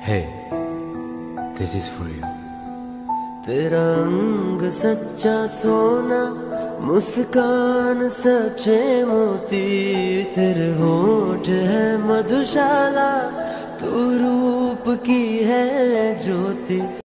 Hey, this is for you. तेरा रंग सच्चा सोना, मुस्कान सच्चे मोती, तेरे होठ है मधुशाला, तू रूप की है ज्योति।